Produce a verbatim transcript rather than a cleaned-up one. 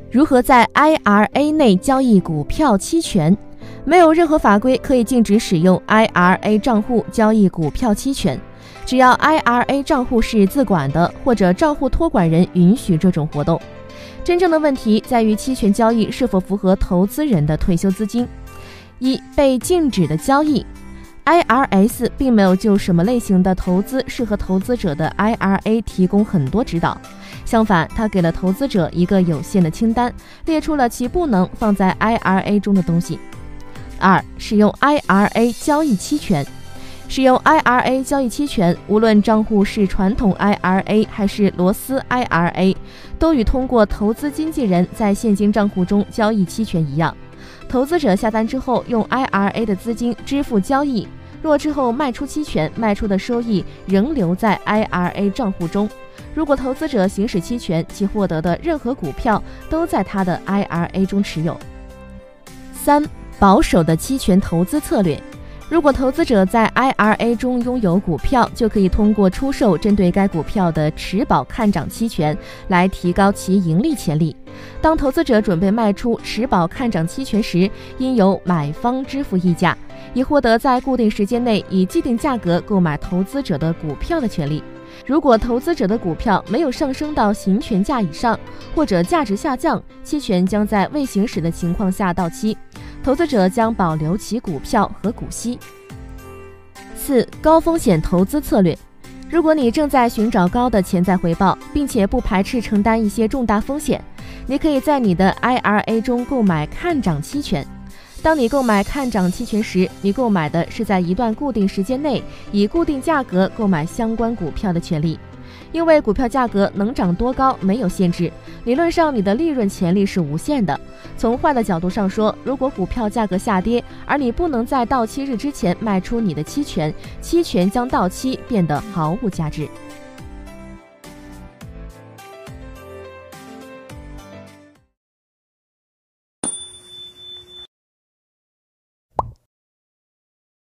如何在 I R A 内交易股票期权？没有任何法规可以禁止使用 I R A 账户交易股票期权，只要 I R A 账户是自管的，或者账户托管人允许这种活动。真正的问题在于期权交易是否符合投资人的退休资金。一、被禁止的交易。I R S 并没有就什么类型的投资适合投资者的 I R A 提供很多指导，相反，它给了投资者一个有限的清单，列出了其不能放在 I R A 中的东西。二、使用 I R A 交易期权。使用 I R A 交易期权，无论账户是传统 I R A 还是罗斯 I R A， 都与通过投资经纪人在现金账户中交易期权一样。投资者下单之后，用 I R A 的资金支付交易，若之后卖出期权，卖出的收益仍留在 I R A 账户中。如果投资者行使期权，其获得的任何股票都在他的 I R A 中持有。三、保守的期权投资策略。如果投资者在 I R A 中拥有股票，就可以通过出售针对该股票的持保看涨期权来提高其盈利潜力。当投资者准备卖出持保看涨期权时，应由买方支付溢价，以获得在固定时间内以既定价格购买投资者的股票的权利。如果投资者的股票没有上升到行权价以上，或者价值下降，期权将在未行使的情况下到期，投资者将保留其股票和股息。四、高风险投资策略。如果你正在寻找高的潜在回报，并且不排斥承担一些重大风险，你可以在你的 I R A 中购买看涨期权。当你购买看涨期权时，你购买的是在一段固定时间内以固定价格购买相关股票的权利。因为股票价格能涨多高没有限制，理论上你的利润潜力是无限的。从坏的角度上说，如果股票价格下跌，而你不能在到期日之前卖出你的期权，期权将到期变得毫无价值。